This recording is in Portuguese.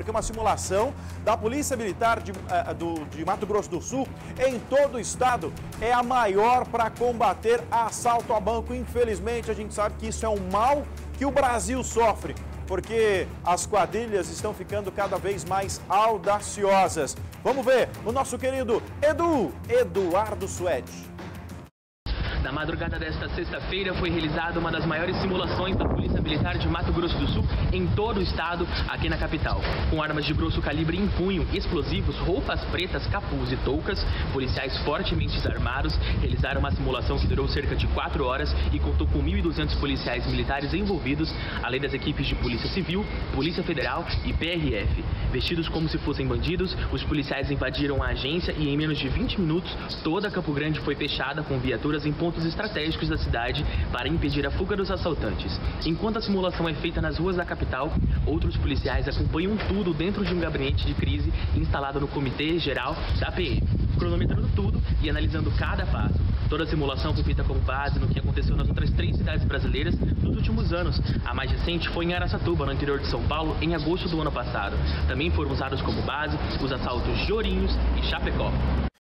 que é uma simulação da Polícia Militar de Mato Grosso do Sul em todo o estado. É a maior para combater assalto a banco. Infelizmente, a gente sabe que isso é um mal que o Brasil sofre, porque as quadrilhas estão ficando cada vez mais audaciosas. Vamos ver o nosso querido Eduardo Suede. Na madrugada desta sexta-feira foi realizada uma das maiores simulações da Polícia Militar de Mato Grosso do Sul em todo o estado, aqui na capital. Com armas de grosso calibre em punho, explosivos, roupas pretas, capuz e toucas, policiais fortemente armados realizaram uma simulação que durou cerca de 4 horas e contou com 1.200 policiais militares envolvidos, além das equipes de Polícia Civil, Polícia Federal e PRF. Vestidos como se fossem bandidos, os policiais invadiram a agência e em menos de 20 minutos toda Campo Grande foi fechada com viaturas em pontos estratégicos da cidade para impedir a fuga dos assaltantes. Enquanto a simulação é feita nas ruas da capital, outros policiais acompanham tudo dentro de um gabinete de crise instalado no Comitê Geral da PM, cronometrando tudo e analisando cada passo. Toda a simulação foi feita com base no que aconteceu nas outras 3 cidades brasileiras nos últimos anos. A mais recente foi em Araçatuba, no interior de São Paulo, em agosto do ano passado. Também foram usados como base os assaltos de Ourinhos e Chapecó.